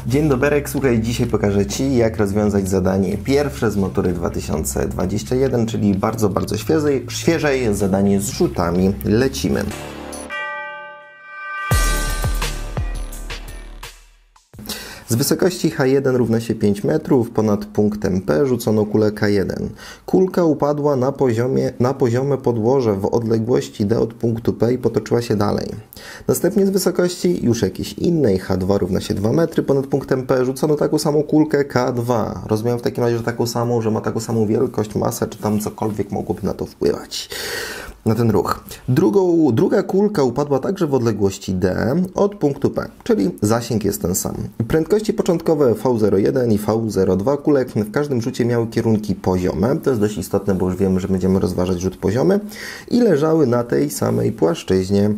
Dzień dobry, słuchaj, dzisiaj pokażę Ci, jak rozwiązać zadanie pierwsze z matury 2021, czyli bardzo świeżej zadanie z rzutami. Lecimy. Z wysokości H1 równa się 5 metrów, ponad punktem P rzucono kulę K1. Kulka upadła na poziome podłoże w odległości D od punktu P i potoczyła się dalej. Następnie z wysokości już jakiejś innej H2 równa się 2 metry, ponad punktem P rzucono taką samą kulkę K2. Rozumiem w takim razie, że taką samą, że ma taką samą wielkość, masę, czy tam cokolwiek mogłoby na to wpływać. Na ten ruch. Druga kulka upadła także w odległości D od punktu P, czyli zasięg jest ten sam. Prędkości początkowe V01 i V02 kulek w każdym rzucie miały kierunki poziome. To jest dość istotne, bo już wiemy, że będziemy rozważać rzut poziomy i leżały na tej samej płaszczyźnie.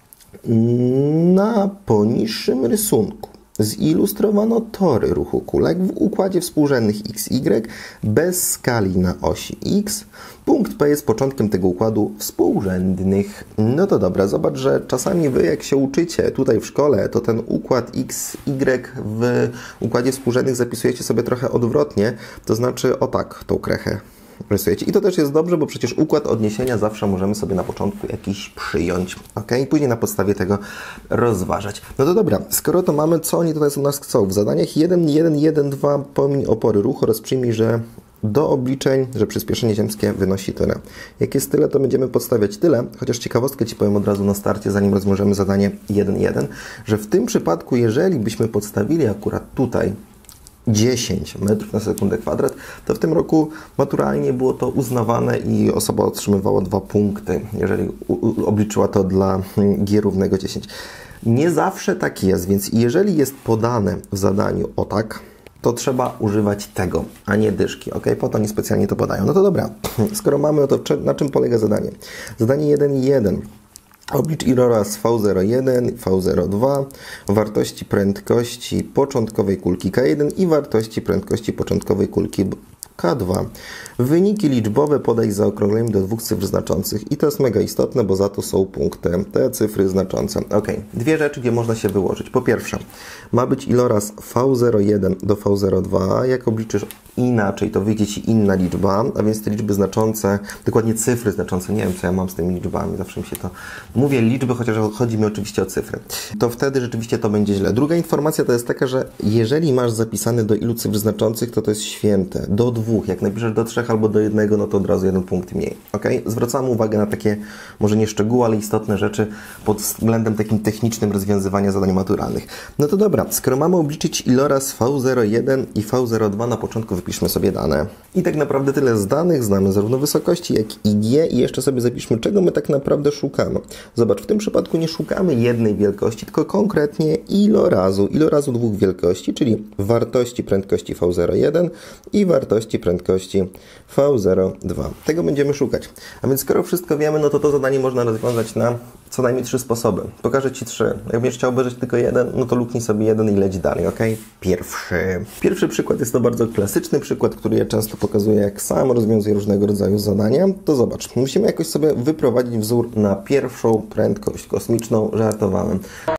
Na poniższym rysunku zilustrowano tory ruchu kulek w układzie współrzędnych XY bez skali na osi X. Punkt P jest początkiem tego układu współrzędnych. No to dobra, zobacz, że czasami Wy jak się uczycie tutaj w szkole, to ten układ XY w układzie współrzędnych zapisujecie sobie trochę odwrotnie, to znaczy o tak tą krechę rysujecie. I to też jest dobrze, bo przecież układ odniesienia zawsze możemy sobie na początku jakiś przyjąć, ok? I później na podstawie tego rozważać. No to dobra, skoro to mamy, co oni tutaj u nas chcą? W zadaniach 1, 1, 1, 2 pomiń opory ruchu oraz przyjmij, że do obliczeń, że przyspieszenie ziemskie wynosi tyle. Jak jest tyle, to będziemy podstawiać tyle, chociaż ciekawostkę Ci powiem od razu na starcie, zanim rozwiążemy zadanie 1.1, że w tym przypadku, jeżeli byśmy podstawili akurat tutaj 10 metrów na sekundę kwadrat, to w tym roku maturalnie było to uznawane i osoba otrzymywała 2 punkty, jeżeli obliczyła to dla G równego 10. Nie zawsze tak jest, więc jeżeli jest podane w zadaniu o tak, to trzeba używać tego, a nie dyszki, ok? Po to oni specjalnie to podają. No to dobra, skoro mamy, no to na czym polega zadanie? Zadanie 1.1. Oblicz iloraz V01, V02, wartości prędkości początkowej kulki K1 i wartości prędkości początkowej kulki K2. Wyniki liczbowe podaj z zaokrągleniem do 2 cyfr znaczących. I to jest mega istotne, bo za to są punkty. Te cyfry znaczące. Ok, dwie rzeczy, gdzie można się wyłożyć. Po pierwsze, ma być iloraz V01 do V02. Jak obliczysz inaczej, to wyjdzie Ci inna liczba, a więc te liczby znaczące, dokładnie cyfry znaczące, nie wiem, co ja mam z tymi liczbami, zawsze mi się to... Mówię liczby, chociaż chodzi mi oczywiście o cyfry. To wtedy rzeczywiście to będzie źle. Druga informacja to jest taka, że jeżeli masz zapisane do ilu cyfr znaczących, to jest święte. Do 2. Jak napiszesz do 3 albo do 1, no to od razu 1 punkt mniej. Ok? Zwracamy uwagę na takie, może nie szczegóły, ale istotne rzeczy pod względem takim technicznym rozwiązywania zadań maturalnych. No to dobra, skoro mamy obliczyć iloraz V01 i V02, na początku wypiszmy sobie dane. I tak naprawdę tyle z danych, znamy zarówno wysokości, jak i G i jeszcze sobie zapiszmy, czego my tak naprawdę szukamy. Zobacz, w tym przypadku nie szukamy jednej wielkości, tylko konkretnie ilorazu 2 wielkości, czyli wartości prędkości V01 i wartości prędkości V02. Tego będziemy szukać. A więc skoro wszystko wiemy, no to zadanie można rozwiązać na co najmniej 3 sposoby. Pokażę Ci 3. Jak będziesz chciał obejrzeć tylko jeden, no to luknij sobie jeden i leć dalej, ok? Pierwszy przykład jest to bardzo klasyczny przykład, który ja często pokazuję, jak sam rozwiązuję różnego rodzaju zadania. To zobacz, musimy jakoś sobie wyprowadzić wzór na pierwszą prędkość kosmiczną. Żartowałem.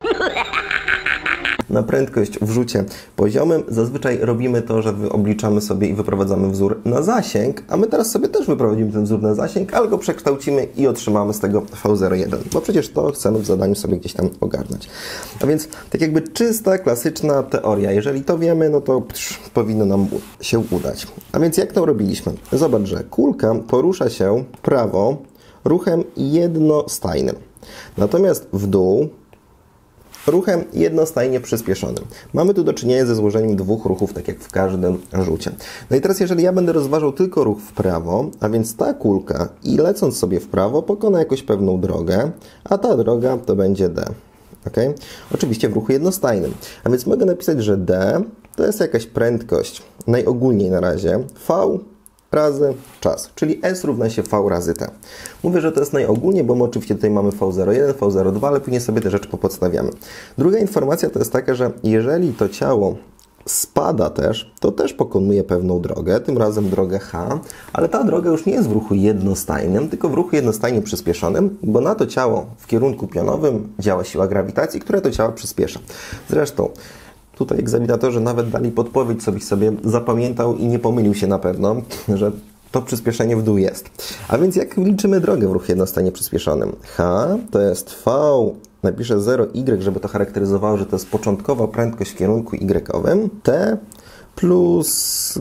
Na prędkość w rzucie poziomym zazwyczaj robimy to, że obliczamy sobie i wyprowadzamy wzór na zasięg, a my teraz sobie też wyprowadzimy ten wzór na zasięg, ale go przekształcimy i otrzymamy z tego V01, bo przecież to chcemy w zadaniu sobie gdzieś tam ogarnąć. A więc tak jakby czysta, klasyczna teoria. Jeżeli to wiemy, no to powinno nam się udać. A więc jak to robiliśmy? Zobacz, że kulka porusza się w prawo ruchem jednostajnym, natomiast w dół ruchem jednostajnie przyspieszonym. Mamy tu do czynienia ze złożeniem 2 ruchów, tak jak w każdym rzucie. No i teraz, jeżeli ja będę rozważał tylko ruch w prawo, a więc ta kulka i lecąc sobie w prawo pokona jakąś pewną drogę, a ta droga to będzie D. Okay? Oczywiście w ruchu jednostajnym. A więc mogę napisać, że D to jest jakaś prędkość, najogólniej na razie, V razy czas, czyli S równa się V razy T. Mówię, że to jest najogólniej, bo my oczywiście tutaj mamy V01, V02, ale później sobie te rzeczy popodstawiamy. Druga informacja to jest taka, że jeżeli to ciało spada też, to też pokonuje pewną drogę, tym razem drogę H, ale ta droga już nie jest w ruchu jednostajnym, tylko w ruchu jednostajnie przyspieszonym, bo na to ciało w kierunku pionowym działa siła grawitacji, która to ciało przyspiesza. Zresztą Tutaj egzaminatorzy nawet dali podpowiedź, co byś sobie zapamiętał i nie pomylił się na pewno, że to przyspieszenie w dół jest. A więc jak liczymy drogę w ruchu jednostanie przyspieszonym? H to jest V, napiszę 0y, żeby to charakteryzowało, że to jest początkowa prędkość w kierunku y-owym, t plus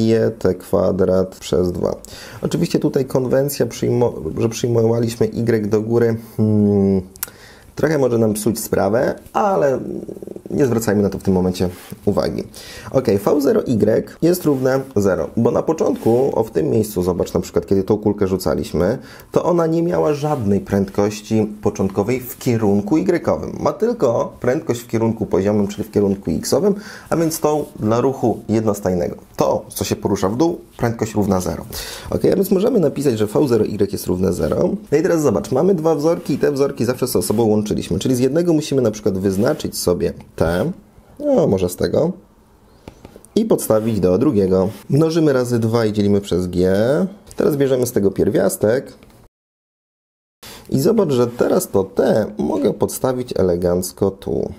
gt² przez 2. Oczywiście tutaj konwencja, że przyjmowaliśmy y do góry, trochę może nam psuć sprawę, ale nie zwracajmy na to w tym momencie uwagi. Ok, V0y jest równe 0, bo na początku, w tym miejscu, zobacz na przykład, kiedy tą kulkę rzucaliśmy, to ona nie miała żadnej prędkości początkowej w kierunku y-owym. Ma tylko prędkość w kierunku poziomym, czyli w kierunku x-owym, a więc tą dla ruchu jednostajnego. To, co się porusza w dół, prędkość równa 0. Ok, a więc możemy napisać, że V0y jest równe 0. No i teraz zobacz, mamy dwa wzorki i te wzorki zawsze ze sobą łączyliśmy, czyli z jednego musimy na przykład wyznaczyć sobie t, no może z tego, i podstawić do drugiego. Mnożymy razy 2 i dzielimy przez g. Teraz bierzemy z tego pierwiastek i zobacz, że teraz to t mogę podstawić elegancko tu.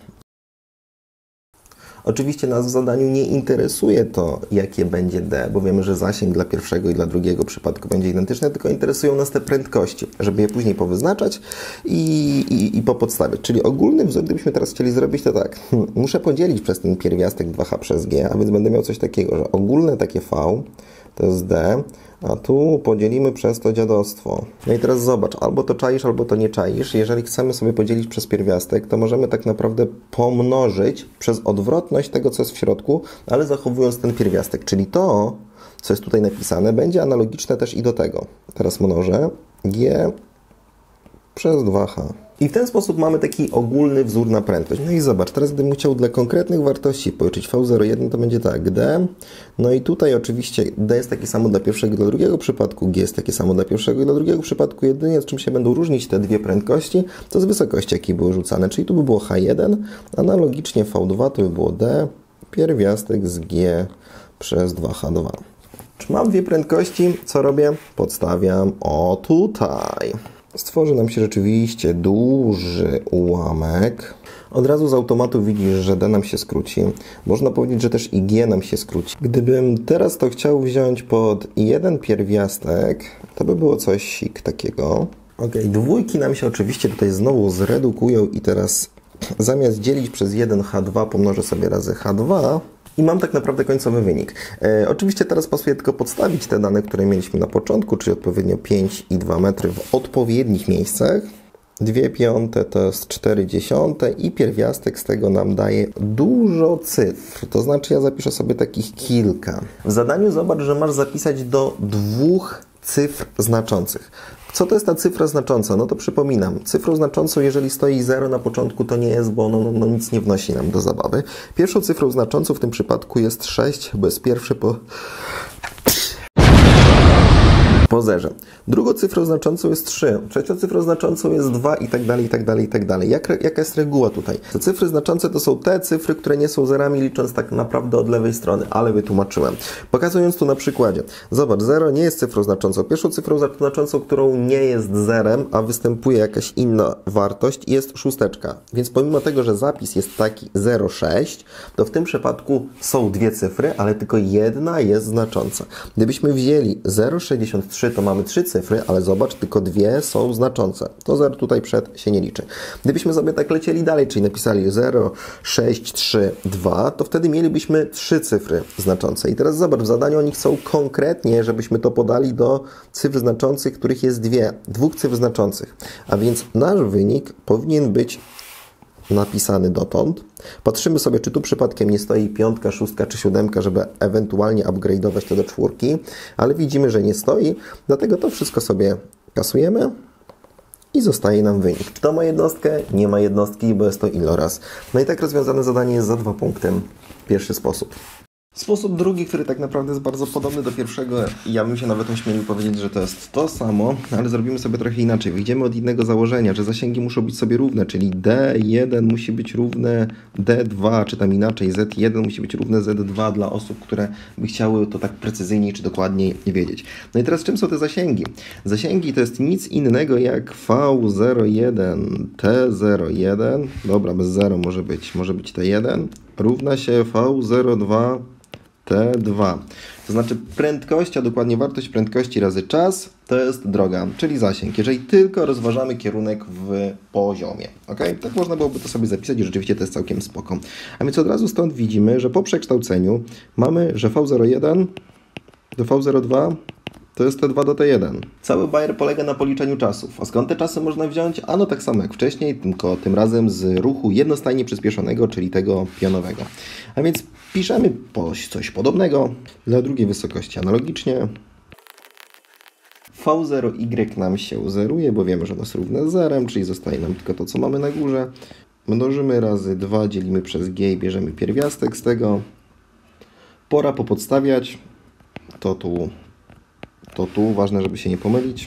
Oczywiście nas w zadaniu nie interesuje to, jakie będzie d, bo wiemy, że zasięg dla pierwszego i dla drugiego przypadku będzie identyczny, tylko interesują nas te prędkości, żeby je później powyznaczać i popodstawiać. Czyli ogólny wzór, gdybyśmy teraz chcieli zrobić, to tak, muszę podzielić przez ten pierwiastek 2h przez g, a więc będę miał coś takiego, że ogólne takie v to jest d, a tu podzielimy przez to dziadostwo. No i teraz zobacz, albo to czaisz, albo to nie czaisz. Jeżeli chcemy sobie podzielić przez pierwiastek, to możemy tak naprawdę pomnożyć przez odwrotność tego, co jest w środku, ale zachowując ten pierwiastek. Czyli to, co jest tutaj napisane, będzie analogiczne też i do tego. Teraz mnożę g przez 2h. I w ten sposób mamy taki ogólny wzór na prędkość. No i zobacz, teraz gdybym chciał dla konkretnych wartości policzyć V01, to będzie tak, d. No i tutaj oczywiście d jest takie samo dla pierwszego i dla drugiego przypadku, g jest takie samo dla pierwszego i dla drugiego przypadku. Jedynie z czym się będą różnić te dwie prędkości, to z wysokości, jakie były rzucane. Czyli tu by było h1, analogicznie v2 to by było d, pierwiastek z g przez 2h2. Czy mam dwie prędkości? Co robię? Podstawiam o tutaj. Stworzy nam się rzeczywiście duży ułamek. Od razu z automatu widzisz, że d nam się skróci. Można powiedzieć, że też i g nam się skróci. Gdybym teraz to chciał wziąć pod jeden pierwiastek, to by było coś takiego. Ok, dwójki nam się oczywiście tutaj znowu zredukują i teraz zamiast dzielić przez 1h2 pomnożę sobie razy h2. I mam tak naprawdę końcowy wynik. Oczywiście teraz pasuje tylko podstawić te dane, które mieliśmy na początku, czyli odpowiednio 5 i 2 metry w odpowiednich miejscach. 2/5 to jest 4/10 i pierwiastek z tego nam daje dużo cyfr. To znaczy ja zapiszę sobie takich kilka. W zadaniu zobacz, że masz zapisać do 2 cyfr znaczących. Co to jest ta cyfra znacząca? No to przypominam, cyfrą znaczącą, jeżeli stoi 0 na początku, to nie jest, bo ono nic nie wnosi nam do zabawy. Pierwszą cyfrą znaczącą w tym przypadku jest 6, bo jest pierwszy po zerze. Drugą cyfrą znaczącą jest 3, trzecią cyfrą znaczącą jest 2 i tak dalej, i tak dalej, i tak dalej. Jaka jest reguła tutaj? Te cyfry znaczące to są te cyfry, które nie są zerami, licząc tak naprawdę od lewej strony, ale wytłumaczyłem. Pokazując tu na przykładzie. Zobacz, 0 nie jest cyfrą znaczącą. Pierwszą cyfrą znaczącą, którą nie jest zerem, a występuje jakaś inna wartość, jest 6. Więc pomimo tego, że zapis jest taki 0,6, to w tym przypadku są dwie cyfry, ale tylko jedna jest znacząca. Gdybyśmy wzięli 0,63, to mamy 3 cyfry, ale zobacz, tylko dwie są znaczące. To 0 tutaj przed się nie liczy. Gdybyśmy sobie tak lecieli dalej, czyli napisali 0, 6, 3, 2, to wtedy mielibyśmy 3 cyfry znaczące. I teraz zobacz, w zadaniu oni chcą konkretnie, żebyśmy to podali do cyfr znaczących, których jest dwóch cyfr znaczących. A więc nasz wynik powinien być napisany dotąd. Patrzymy sobie, czy tu przypadkiem nie stoi 5, 6 czy 7, żeby ewentualnie upgrade'ować to do 4, ale widzimy, że nie stoi, dlatego to wszystko sobie kasujemy i zostaje nam wynik. Czy to ma jednostkę? Nie ma jednostki, bo jest to iloraz. No i tak rozwiązane zadanie jest za 2 punkty. Pierwszy sposób. Sposób drugi, który tak naprawdę jest bardzo podobny do pierwszego, ja bym się nawet ośmielił powiedzieć, że to jest to samo, ale zrobimy sobie trochę inaczej. Wyjdziemy od innego założenia, że zasięgi muszą być sobie równe, czyli D1 musi być równe D2, czy tam inaczej Z1 musi być równe Z2 dla osób, które by chciały to tak precyzyjniej czy dokładniej wiedzieć. No i teraz czym są te zasięgi? Zasięgi to jest nic innego jak V01, T01, dobra, bez 0 może być T1, równa się V02 T2. To znaczy prędkość, a dokładnie wartość prędkości razy czas to jest droga, czyli zasięg, jeżeli tylko rozważamy kierunek w poziomie. Ok? Tak można byłoby to sobie zapisać i rzeczywiście to jest całkiem spoko. A więc od razu stąd widzimy, że po przekształceniu mamy, że V01 do V02 to jest T2 do T1. Cały bajer polega na policzeniu czasów. A skąd te czasy można wziąć? Ano tak samo jak wcześniej, tylko tym razem z ruchu jednostajnie przyspieszonego, czyli tego pionowego. A więc piszemy coś podobnego dla drugiej wysokości analogicznie. V0y nam się zeruje, bo wiemy, że to jest równe 0, czyli zostaje nam tylko to, co mamy na górze. Mnożymy razy 2, dzielimy przez g i bierzemy pierwiastek z tego. Pora popodstawiać. To tu, ważne, żeby się nie pomylić.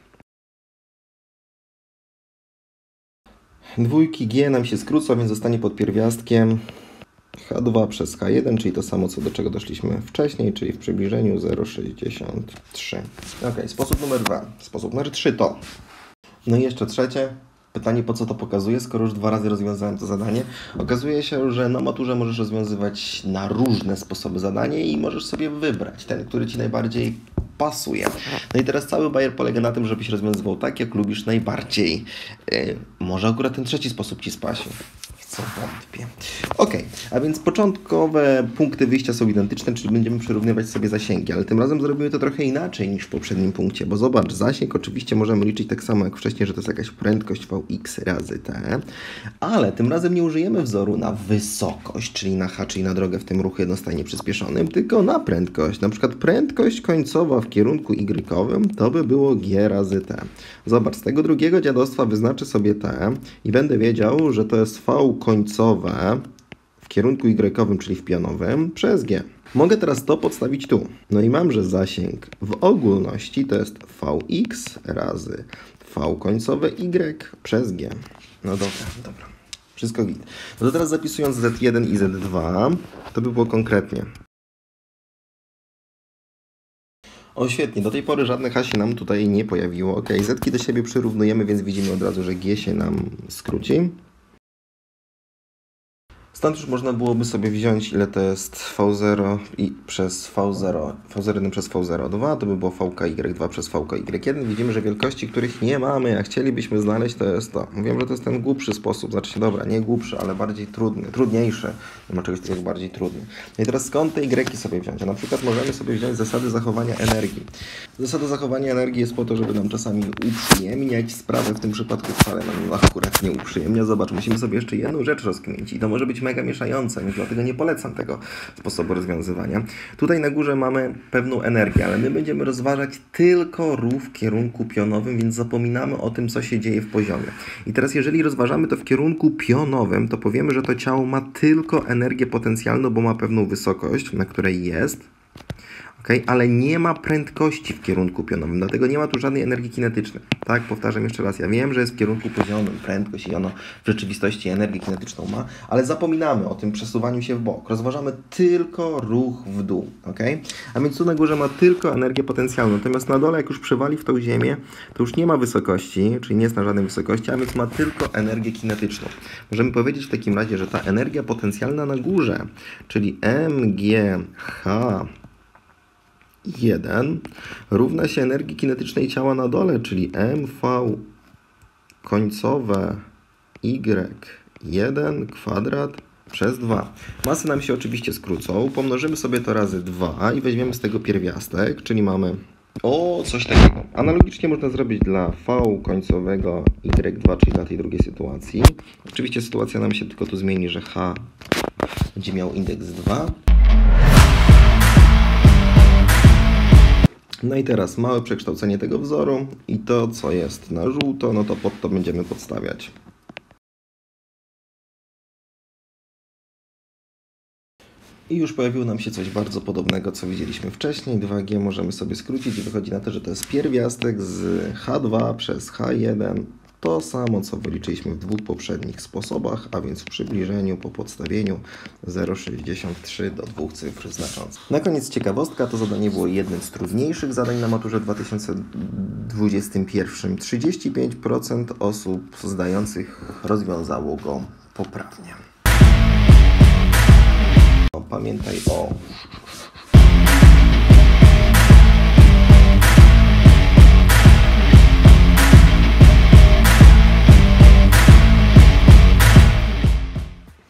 Dwójki G nam się skrócą, więc zostanie pod pierwiastkiem H2 przez H1, czyli to samo, co do czego doszliśmy wcześniej, czyli w przybliżeniu 0,63. Ok, sposób numer 2. Sposób numer 3 to... No i jeszcze trzecie. Pytanie, po co to pokazuję, skoro już 2 razy rozwiązałem to zadanie. Okazuje się, że na maturze możesz rozwiązywać na różne sposoby zadanie i możesz sobie wybrać ten, który Ci najbardziej pasuje. No i teraz cały bajer polega na tym, żebyś rozwiązywał tak, jak lubisz najbardziej. Może akurat ten trzeci sposób Ci spasi. Co wątpię. Ok, a więc początkowe punkty wyjścia są identyczne, czyli będziemy przyrównywać sobie zasięgi, ale tym razem zrobimy to trochę inaczej niż w poprzednim punkcie, bo zobacz, zasięg oczywiście możemy liczyć tak samo jak wcześniej, że to jest jakaś prędkość Vx razy t, ale tym razem nie użyjemy wzoru na wysokość, czyli na h, czyli na drogę w tym ruchu jednostajnie przyspieszonym, tylko na prędkość. Na przykład prędkość końcowa w kierunku y-owym to by było g razy t. Zobacz, z tego drugiego dziadostwa wyznaczę sobie t i będę wiedział, że to jest v końcowe w kierunku y-owym, czyli w pionowym, przez g. Mogę teraz to podstawić tu. No i mam, że zasięg w ogólności to jest vx razy v końcowe y przez g. No dobra. Wszystko git. No to teraz zapisując z1 i z2, to by było konkretnie. O, świetnie, do tej pory żadne h się nam tutaj nie pojawiło. Ok, zetki do siebie przyrównujemy, więc widzimy od razu, że g się nam skróci. Stąd już można byłoby sobie wziąć, ile to jest V0 i przez V0, V01 przez V02, to by było VKY2 przez VKY1. Widzimy, że wielkości, których nie mamy, a chcielibyśmy znaleźć, to jest to. Mówiłem, że to jest ten głupszy sposób, znaczy dobra, nie głupszy, ale bardziej trudniejszy. Nie ma czegoś takiego jak bardziej trudny. No i teraz skąd te Y sobie wziąć? A na przykład możemy sobie wziąć zasady zachowania energii. Zasada zachowania energii jest po to, żeby nam czasami uprzyjemniać sprawę, w tym przypadku wcale nam akurat nie uprzyjemnia. Zobacz, musimy sobie jeszcze jedną rzecz rozkminić i to może być mega mieszające, więc dlatego nie polecam tego sposobu rozwiązywania. Tutaj na górze mamy pewną energię, ale my będziemy rozważać tylko ruch w kierunku pionowym, więc zapominamy o tym, co się dzieje w poziomie. I teraz jeżeli rozważamy to w kierunku pionowym, to powiemy, że to ciało ma tylko energię potencjalną, bo ma pewną wysokość, na której jest. Okay? Ale nie ma prędkości w kierunku pionowym, dlatego nie ma tu żadnej energii kinetycznej. Tak, powtarzam jeszcze raz, ja wiem, że jest w kierunku poziomym prędkość i ono w rzeczywistości energię kinetyczną ma, ale zapominamy o tym przesuwaniu się w bok. Rozważamy tylko ruch w dół. Okay? A więc tu na górze ma tylko energię potencjalną, natomiast na dole, jak już przywali w tą ziemię, to już nie ma wysokości, czyli nie jest na żadnej wysokości, a więc ma tylko energię kinetyczną. Możemy powiedzieć w takim razie, że ta energia potencjalna na górze, czyli mgh 1 równa się energii kinetycznej ciała na dole, czyli mv końcowe y1 kwadrat przez 2. Masy nam się oczywiście skrócą, pomnożymy sobie to razy 2 i weźmiemy z tego pierwiastek, czyli mamy coś takiego. Analogicznie można zrobić dla v końcowego y2, czyli dla tej drugiej sytuacji. Oczywiście sytuacja nam się tylko tu zmieni, że h będzie miał indeks 2. No i teraz małe przekształcenie tego wzoru i to, co jest na żółto, no to pod to będziemy podstawiać. I już pojawiło nam się coś bardzo podobnego, co widzieliśmy wcześniej. 2G możemy sobie skrócić i wychodzi na to, że to jest pierwiastek z H2 przez H1. To samo, co wyliczyliśmy w dwóch poprzednich sposobach, a więc w przybliżeniu po podstawieniu 0,63 do dwóch cyfr znaczących. Na koniec ciekawostka, to zadanie było jednym z trudniejszych zadań na maturze 2021. 35% osób zdających rozwiązało go poprawnie. pamiętaj o